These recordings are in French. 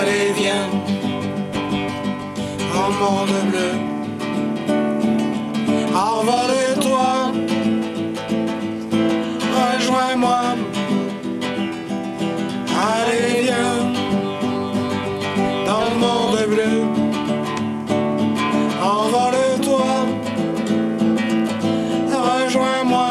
Allez viens, en monde bleu, envole-toi, rejoins-moi. Allez viens, dans le monde bleu, envole-toi, rejoins-moi.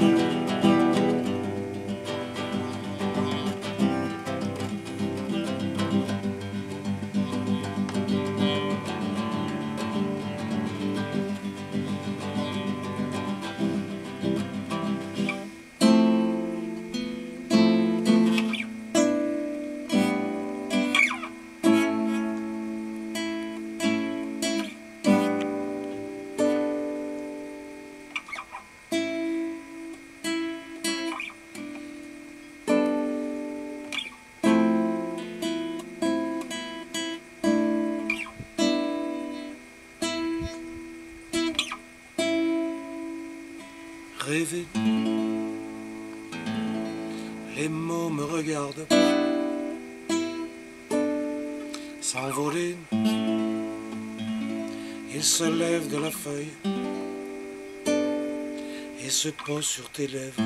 Rêver, les mots me regardent, s'envoler, ils se lèvent de la feuille et se posent sur tes lèvres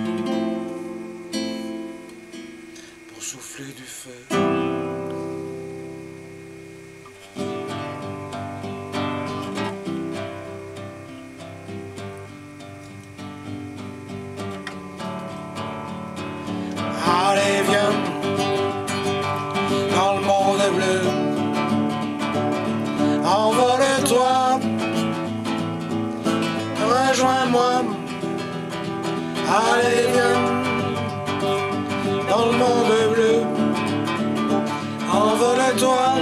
pour souffler du feu. Allez viens, dans le monde bleu, envole-toi, rejoins-moi. Allez viens, dans le monde bleu, envole-toi.